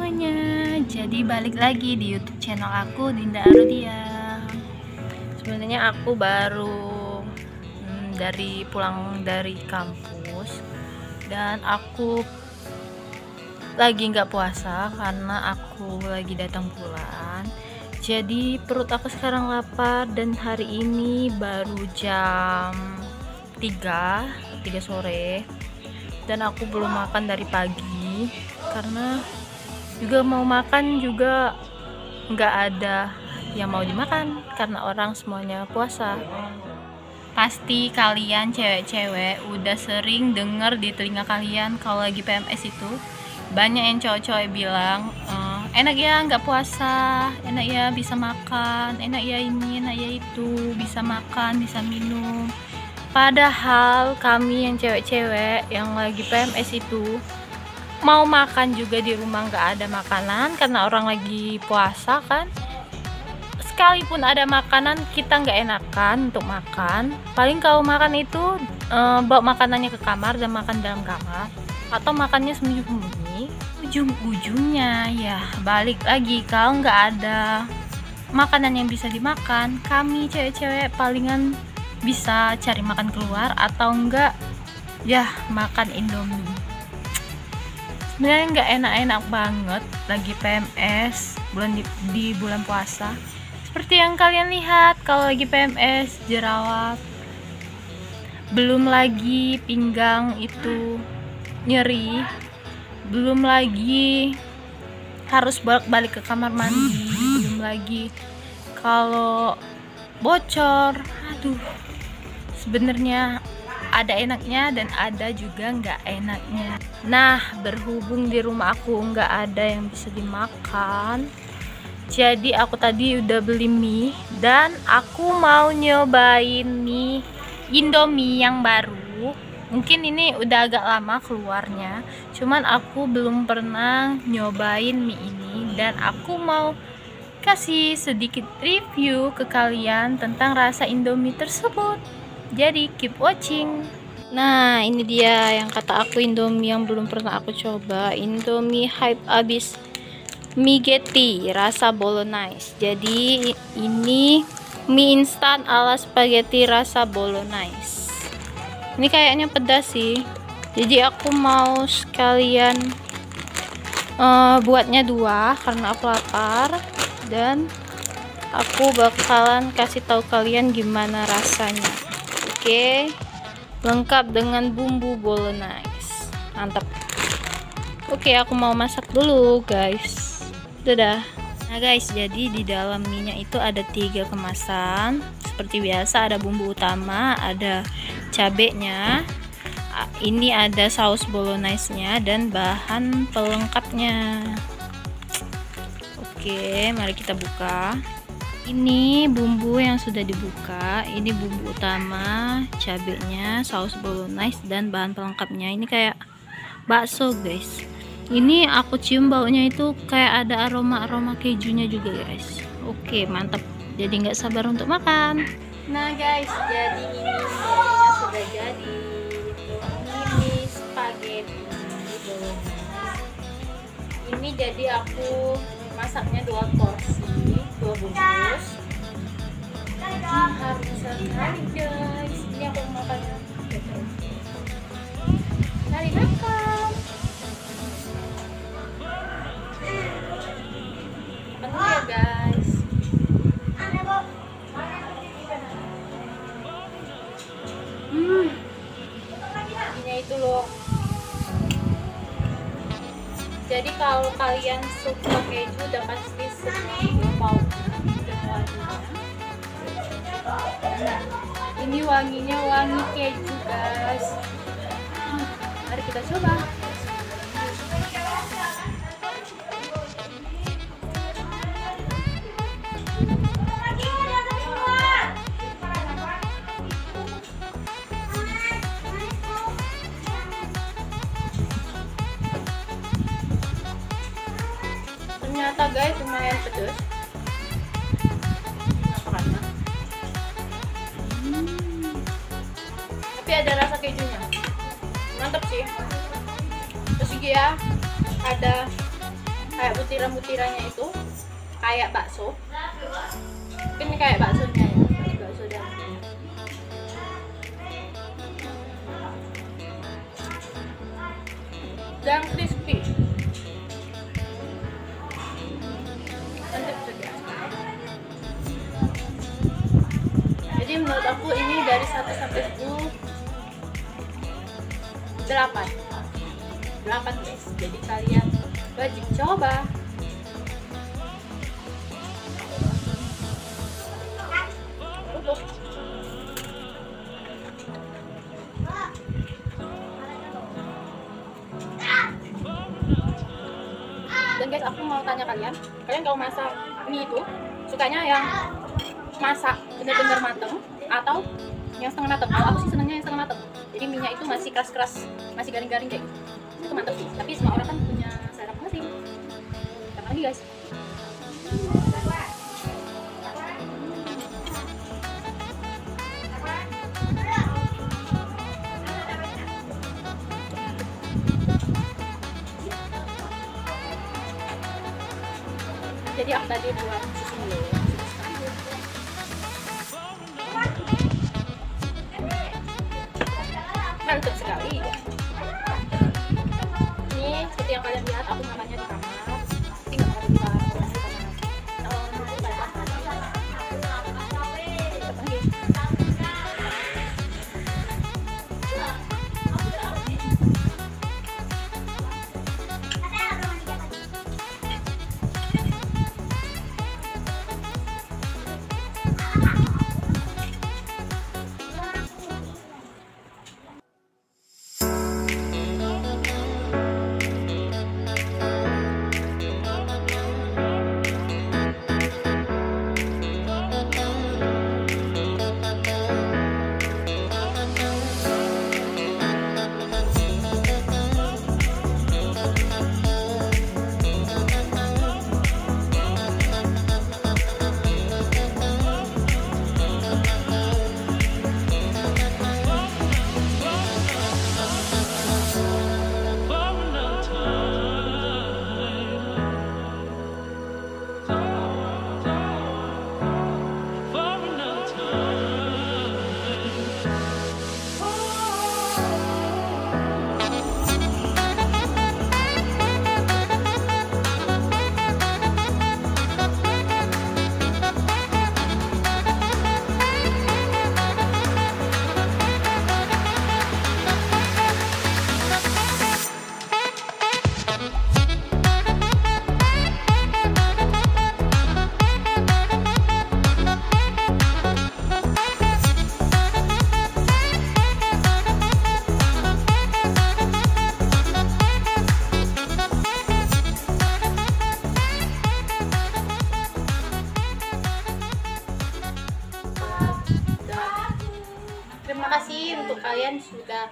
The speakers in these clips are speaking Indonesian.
semuanya. Jadi balik lagi di YouTube channel aku, Dinda Arodia. Sebenarnya aku baru pulang dari kampus dan aku lagi nggak puasa karena aku lagi datang bulan. Jadi perut aku sekarang lapar dan hari ini baru jam 3 sore dan aku belum makan dari pagi karena juga mau makan juga nggak ada yang mau dimakan karena orang semuanya puasa. Pasti kalian cewek-cewek udah sering denger di telinga kalian kalau lagi PMS itu banyak yang cowok-cowok bilang enak ya nggak puasa, enak ya bisa makan, enak ya ini, enak ya itu, bisa makan, bisa minum. Padahal kami yang cewek-cewek yang lagi PMS itu mau makan juga di rumah nggak ada makanan karena orang lagi puasa kan. Sekalipun ada makanan kita nggak enakan untuk makan. Paling kalau makan itu bawa makanannya ke kamar dan makan dalam kamar atau makannya sembunyi-sembunyi. Ujung-ujungnya ya balik lagi kalau nggak ada makanan yang bisa dimakan, kami cewek-cewek palingan bisa cari makan keluar atau enggak ya makan Indomie. Sebenarnya nggak enak-enak banget lagi PMS di bulan puasa. Seperti yang kalian lihat kalau lagi PMS jerawat, belum lagi pinggang itu nyeri, belum lagi harus balik ke kamar mandi, belum lagi kalau bocor. Aduh, sebenarnya ada enaknya dan ada juga nggak enaknya. Nah, berhubung di rumah aku nggak ada yang bisa dimakan, jadi aku tadi udah beli mie dan aku mau nyobain mie Indomie yang baru. Mungkin ini udah agak lama keluarnya, cuman aku belum pernah nyobain mie ini dan aku mau kasih sedikit review ke kalian tentang rasa Indomie tersebut. Jadi keep watching. Nah, ini dia yang kata aku Indomie yang belum pernah aku coba. Indomie hype abis mie Getty rasa bolognese. Jadi ini mie instan ala spaghetti rasa bolognese. Ini kayaknya pedas sih. Jadi aku mau sekalian buatnya 2 karena aku lapar. Dan aku bakalan kasih tahu kalian gimana rasanya. Oke, lengkap dengan bumbu bolognese, mantap. Oke, aku mau masak dulu guys. Dadah. Nah guys, jadi di dalam minyak itu ada 3 kemasan. Seperti biasa ada bumbu utama, ada cabenya, ini ada saus bolognese nya dan bahan pelengkapnya. Oke, mari kita buka. Ini bumbu yang sudah dibuka. Ini bumbu utama, cabenya, saus bolognese dan bahan pelengkapnya. Ini kayak bakso guys. Ini aku cium baunya itu kayak ada aroma kejunya juga guys. Oke, mantap. Jadi nggak sabar untuk makan. Nah guys, jadi ini sudah jadi. Ini spaghetti bolognese. Ini jadi aku masaknya 2 porsi, 2 bungkus. Harus sekali guys. Ini aku makannya. Mari makan. Makan dulu ya guys. Ini itu loh. Jadi kalau kalian suka keju udah pasti senang mau ini wanginya wangi keju guys. Mari kita coba. Ternyata guys lumayan pedas. Tapi ada rasa kejunya, mantap sih. Terus ya ada kayak butiran-butirannya itu kayak bakso. Ini kayak baksonya ya, bakso dan crispy. Mantap juga. Jadi menurut aku ini dari 1 sampai 10 8 guys. Jadi kalian wajib coba. Dan guys, aku mau tanya kalian kalau masak mie itu sukanya yang masak bener-bener mateng atau yang setengah mateng? Kalau aku sih senangnya yang setengah mateng. Jadi minyak itu masih keras-keras, masih garing-garing kayak gitu. Itu mantap sih. Tapi semua orang kan punya selera masing. Kita lagi guys. Jadi aku tadi buat susu dulu. Mantap sekali. Ini seperti yang kalian lihat, aku makannya di kamar. Tapi nggak ada di kamar. Terima kasih untuk kalian sudah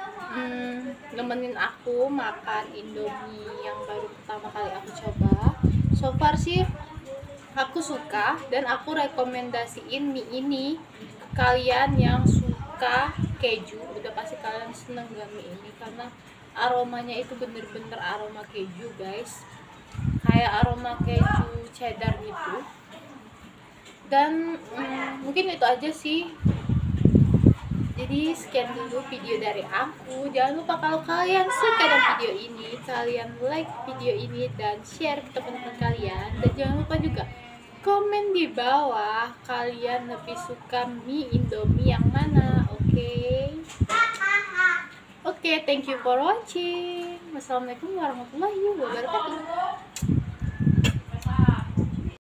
nemenin aku makan Indomie yang baru pertama kali aku coba. So far sih aku suka dan aku rekomendasiin mie ini ke kalian yang suka keju. Udah pasti kalian seneng gak mie ini karena aromanya itu bener-bener aroma keju guys, kayak aroma keju cheddar gitu. Dan mungkin itu aja sih. Jadi sekian dulu video dari aku. Jangan lupa kalau kalian suka dengan video ini, kalian like video ini dan share ke teman-teman kalian. Dan jangan lupa juga komen di bawah kalian lebih suka mie Indomie yang mana. Oke, thank you for watching. Wassalamualaikum warahmatullahi wabarakatuh.